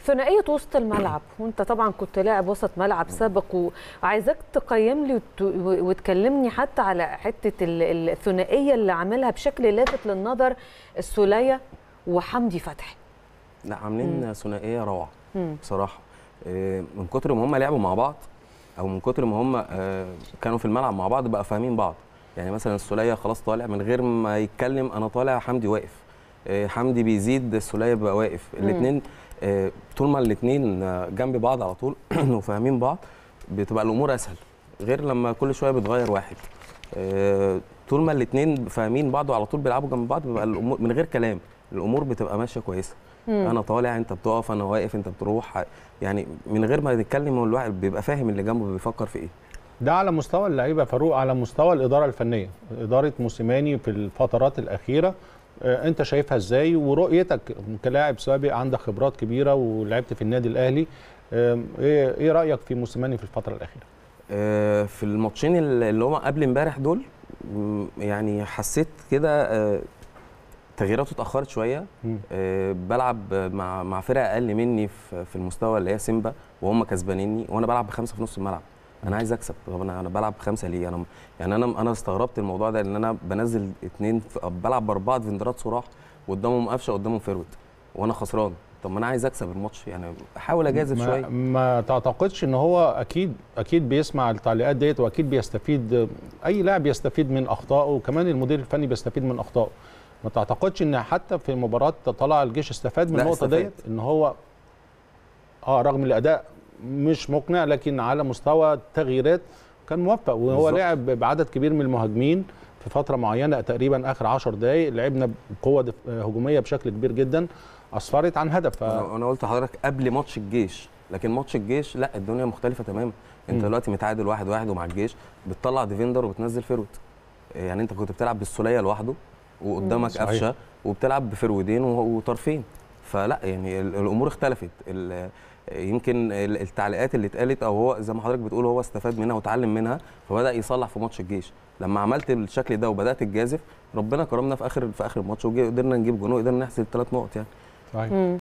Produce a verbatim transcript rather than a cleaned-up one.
ثنائيه وسط الملعب، وانت طبعا كنت لاعب وسط ملعب سابق، وعايزاك تقيم لي وتكلمني حتى على حته الثنائيه اللي عاملها بشكل لافت للنظر السوليه وحمدي فتحي. لا عاملين ثنائيه روعه بصراحه، من كتر ما هم لعبوا مع بعض او من كتر ما هم كانوا في الملعب مع بعض بقى فاهمين بعض. يعني مثلا السوليه خلاص طالع من غير ما يتكلم انا طالع، حمدي واقف، حمدي بيزيد السوليه بقى واقف، الاثنين طول ما الاثنين جنب بعض على طول وفاهمين بعض بتبقى الامور اسهل، غير لما كل شويه بتغير واحد. طول ما الاثنين فاهمين بعض وعلى طول بيلعبوا جنب بعض بيبقى الامور من غير كلام الامور بتبقى ماشيه كويسه. انا طالع انت بتقف، انا واقف انت بتروح، يعني من غير ما نتكلم الواحد بيبقى فاهم اللي جنبه بيفكر في ايه. ده على مستوى اللعيبه فاروق، على مستوى الاداره الفنيه، اداره موسيماني في الفترات الاخيره انت شايفها ازاي؟ ورؤيتك كلاعب سابق عندك خبرات كبيره ولعبت في النادي الاهلي، ايه ايه رايك في موسيماني في الفتره الاخيره؟ في الماتشين اللي هم قبل امبارح دول يعني حسيت كده تغييراته اتاخرت شويه. أه بلعب مع مع فرقه اقل مني في في المستوى اللي هي سيمبا وهم كسبانيني وانا بلعب بخمسه في نص الملعب. انا عايز اكسب، طب انا انا بلعب بخمسه ليه؟ انا يعني انا انا استغربت الموضوع ده، لان انا بنزل اثنين بلعب باربعه ديفندرات صراح وقدامهم قفشه قدامهم فيرود وانا خسران. طب ما انا عايز اكسب الماتش، يعني احاول اجازف شويه. ما تعتقدش ان هو اكيد اكيد بيسمع التعليقات ديت واكيد بيستفيد، اي لاعب بيستفيد من اخطائه وكمان المدير الفني بيستفيد من اخطائه. ما تعتقدش ان حتى في مباراه طلع الجيش استفاد من النقطه ديت، ان هو اه رغم الاداء مش مقنع لكن على مستوى التغييرات كان موفق، وهو بالزبط. لعب بعدد كبير من المهاجمين في فتره معينه تقريبا اخر عشر دقائق لعبنا بقوه هجوميه بشكل كبير جدا اسفرت عن هدف. ف... انا قلت لحضرتك قبل ماتش الجيش، لكن ماتش الجيش لا الدنيا مختلفه تماما. انت دلوقتي متعادل واحد واحد ومع الجيش بتطلع ديفندر وبتنزل فيرود، يعني انت كنت بتلعب بالسوليه لوحده وقدامك قفشه وبتلعب بفرودين وطرفين، فلا يعني الامور اختلفت. يمكن التعليقات اللي اتقالت او هو زي ما حضرتك بتقول هو استفاد منها وتعلم منها فبدا يصلح في ماتش الجيش. لما عملت بالشكل ده وبدات الجازف ربنا كرمنا في اخر في اخر الماتش وقدرنا نجيب جون وقدرنا نحسب ثلاث نقط يعني. صحيح.